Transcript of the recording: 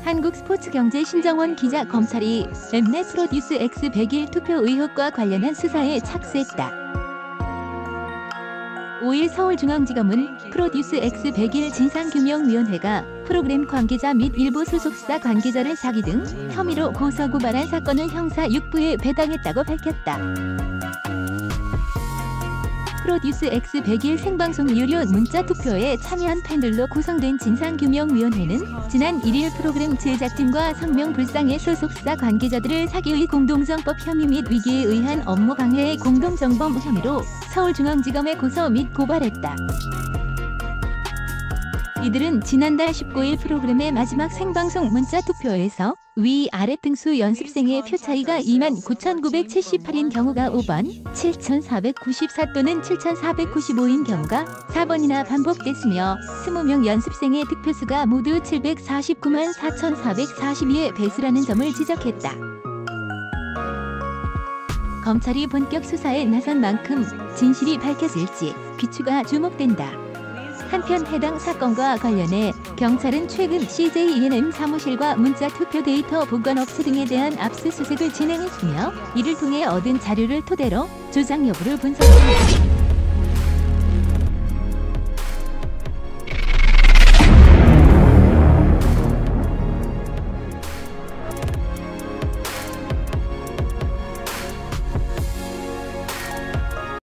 한국스포츠경제 신정원 기자 검찰이 엠넷 프로듀스 X 100일 투표 의혹과 관련한 수사에 착수했다. 5일 서울중앙지검은 프로듀스 X 100일 진상규명위원회가 프로그램 관계자 및 일부 소속사 관계자를 사기 등 혐의로 고소고발한 사건을 형사 6부에 배당했다고 밝혔다. 프로듀스 X 100일 생방송 유료 문자 투표에 참여한 팬들로 구성된 진상규명위원회는 지난 1일 프로그램 제작진과 성명불상의 소속사 관계자들을 사기의 공동정법 혐의 및 위기에 의한 업무 방해의 공동정범 혐의로 서울중앙지검에 고소 및 고발했다. 이들은 지난달 19일 프로그램의 마지막 생방송 문자 투표에서 위아래 등수 연습생의 표 차이가 29,978인 경우가 5번, 7,494 또는 7,495인 경우가 4번이나 반복됐으며 20명 연습생의 득표수가 모두 749만 4,442의 배수라는 점을 지적했다. 검찰이 본격 수사에 나선 만큼 진실이 밝혀질지 귀추가 주목된다. 한편 해당 사건과 관련해 경찰은 최근 CJENM 사무실과 문자 투표 데이터 보관업체 등에 대한 압수수색을 진행했으며 이를 통해 얻은 자료를 토대로 조작 여부를 분석합니다.